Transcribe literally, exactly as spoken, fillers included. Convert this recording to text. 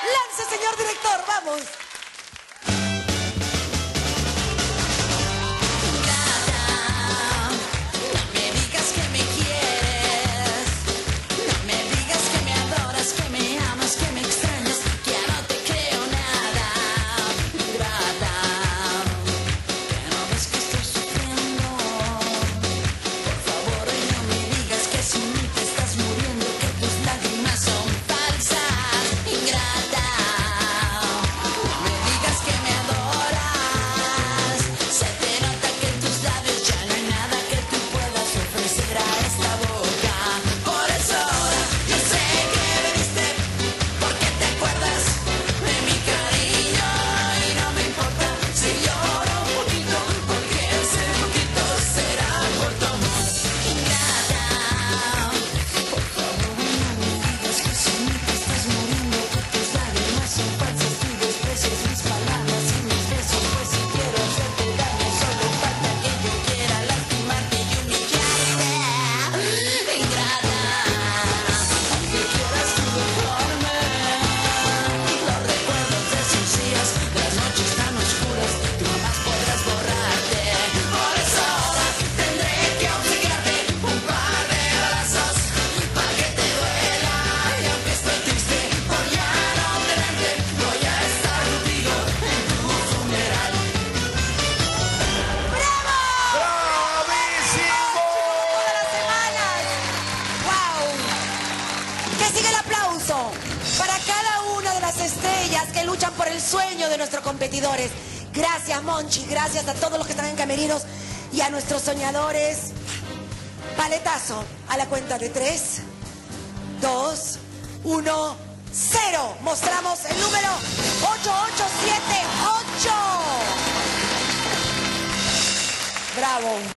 Lance, señor director, vamos. Para cada una de las estrellas que luchan por el sueño de nuestros competidores. Gracias, Monchi, gracias a todos los que están en camerinos y a nuestros soñadores. Paletazo a la cuenta de tres, dos, uno, cero. Mostramos el número ocho ocho siete ocho. Bravo.